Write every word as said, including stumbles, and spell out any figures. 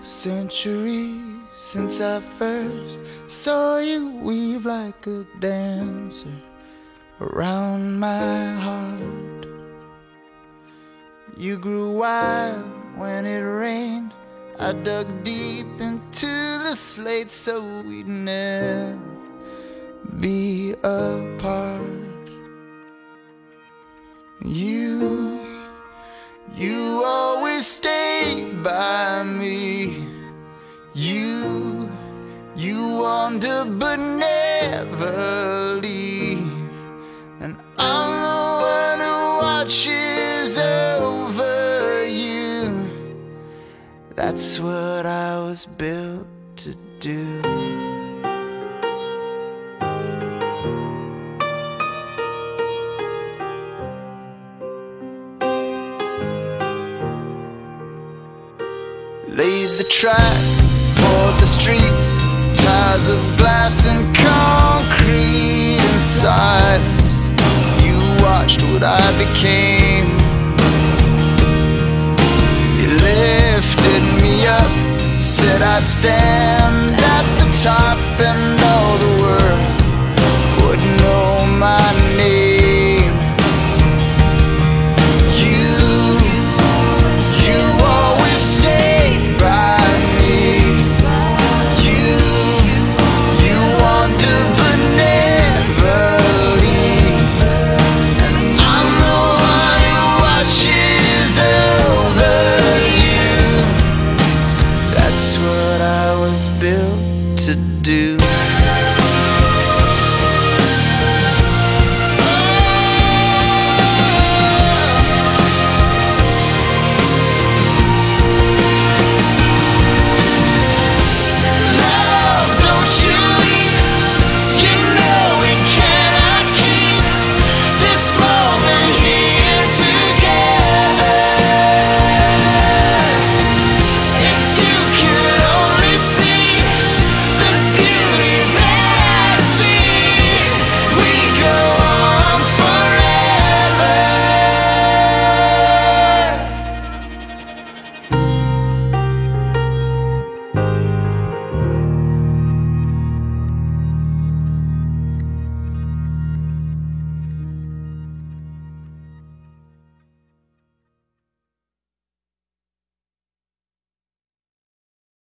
centuries since I first saw you weave like a dancer around my heart. You grew wild when it rained. I dug deep into the slate so we'd never be apart. You, you always stayed by me. You, you wander but never leave. And I'm the one who watches over you. That's what I was built to do. Laid the track, poured the streets, tires of glass and concrete in silence. You watched what I became. You lifted me up, said I'd stand at the top and all the world would know my name. Built to do.